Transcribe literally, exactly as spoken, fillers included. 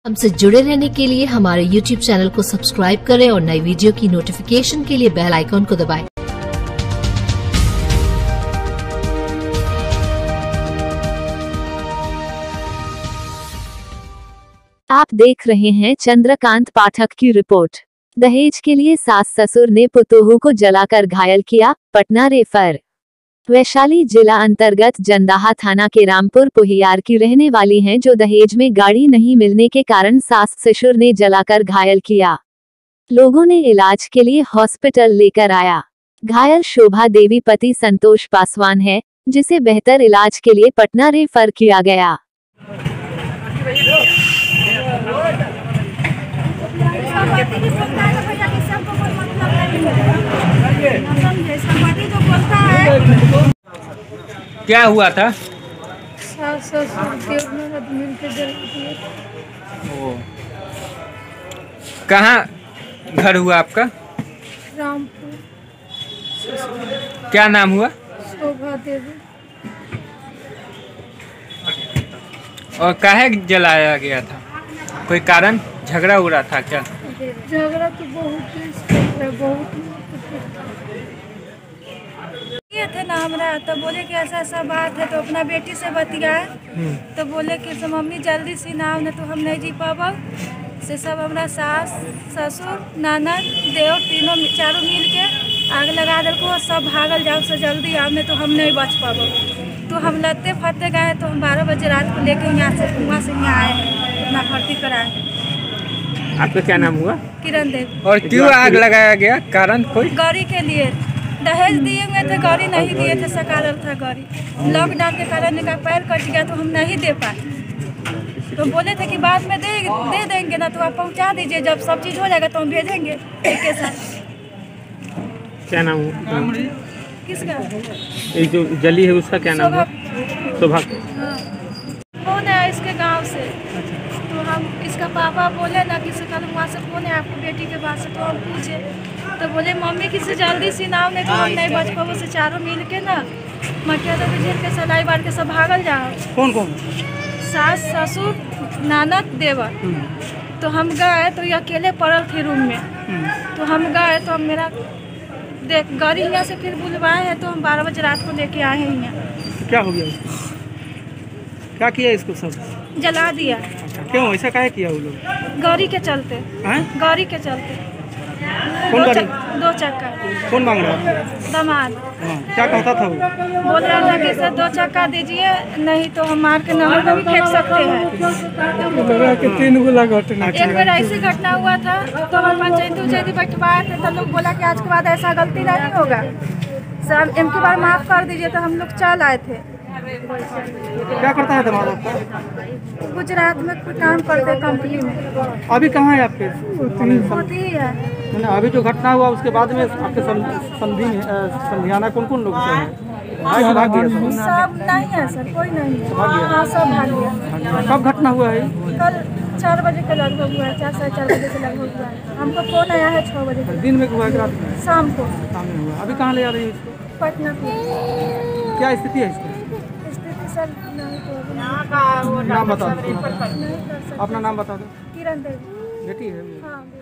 हमसे जुड़े रहने के लिए हमारे यूट्यूब चैनल को सब्सक्राइब करें और नई वीडियो की नोटिफिकेशन के लिए बेल आइकॉन को दबाएं। आप देख रहे हैं चंद्रकांत पाठक की रिपोर्ट। दहेज के लिए सास ससुर ने पुतोहू को जलाकर घायल किया, पटना रेफर। वैशाली जिला अंतर्गत जंदाहा थाना के रामपुर पुहियार की रहने वाली हैं, जो दहेज में गाड़ी नहीं मिलने के कारण सास ससुर ने जलाकर घायल किया। लोगों ने इलाज के लिए हॉस्पिटल लेकर आया। घायल शोभा देवी पति संतोष पासवान है, जिसे बेहतर इलाज के लिए पटना रेफर किया गया। क्या हुआ था? सास ससुर मिल के जला दिए। ओ, कहाँ घर हुआ आपका? रामपुर। क्या नाम हुआ? शोभा देवी। और काहे जलाया गया था? कोई कारण झगड़ा हो रहा था क्या? झगड़ा तो बहुत है, बहुत ये थे ना हमरा, तो बोले कि ऐसा ऐसा बात है, तो अपना बेटी से बतियाए तो बोले कि सब मम्मी जल्दी से नाव ने तो हम नहीं जी पाबो से सब हमरा सास ससुर ननद देव तीनों चारों मिल के आग लगा दिलको, सब भागल जाओ से जल्दी आने तो हम नहीं बच पाबो। तो हम लत्ते फत्ते गए, तो हम बारह बजे रात को लेके यहाँ से वहाँ से यहाँ आए हैं अपना भर्ती कराए। आपका क्या नाम हुआ? किरण देवी। और क्यों आग लगाया गया? कारण कोई? गाड़ी के लिए दहेज दिए हुए थे, गाड़ी नहीं दिए थे, सकाल था गाड़ी। लॉकडाउन के कारण का पैर कट गया तो हम नहीं दे पाए। तो बोले थे कि बाद में दे दे देंगे ना, तो आप पहुंचा दीजिए, जब सब चीज़ हो जाएगा तो हम भेजेंगे के साथ। क्या नाम हुआ? किसका? ये जो जली है उसका क्या नाम है? शोभा। हाँ, फोन है इसके गांव से, तो हम इसका पापा बोले ना कि कल वहाँ से फोन है आपकी बेटी के पास से, तो हम पूछे तो बोले मम्मी किसी जल्दी सी नाव नहीं तो हम नहीं बच पाओ से चारों मिल के ना मटिया तो जेल के सलाई बार के सब भागल जाओ। कौन कौन? सास ससुर ननद देवर। तो हम गए तो ये अकेले पड़ल थे रूम में, तो हम गए तो हम मेरा देख गाड़ी यहाँ से फिर बुलवाए हैं, तो हम बारह बजे रात को लेके आए हैं यहाँ। क्या हो गया? क्या किया इसको? सब जला दिया। क्यों ऐसा काहे किया वो लोग? गाड़ी के चलते। हैं? गाड़ी के चलते। कौन गाड़ी? दो चक्का। कौन मांग रहा था? दामाद। हाँ, क्या कहता था वो? बोल रहा था कि सर दो चक्का दीजिए, नहीं तो हम मार के नहर में भी फेंक सकते हैं। तीन गोला घटना। एक बार ऐसी घटना हुआ था, तो हम पंचायती उचायती बैठवाए थे, तो लोग बोला कि आज के बाद ऐसा गलती नहीं होगा सर, इनकी बार माफ कर दीजिए, तो हम लोग चल आए थे। क्या करता है दामाद आपका? गुजरात में कोई काम करते कंपनी में। अभी कहाँ है आपके? होती ही है। मैंने अभी जो घटना हुआ उसके बाद में आपके संधि संधियाना कौन कौन लोग से हैं? भाग भाग गया सब? सब नहीं है सर, कोई नहीं है। हाँ, सब भाग गया। कब घटना हुआ है? कल चार बजे के लगभग हुआ है, चार साढ़े चार बजे के लगभग हुआ है। हमको फोन आया है छः बजे। दिन में हुआ है रात में? शाम को। शाम में हुआ। अभी कहाँ ले जा रही है इसको? पटना को। क्या स्थिति है इसकी? स्थिति सर नहीं तो नाम बता दो, नहीं कर सकते। अपना नाम बता दो। किरण देवी। बेटी है? हाँ।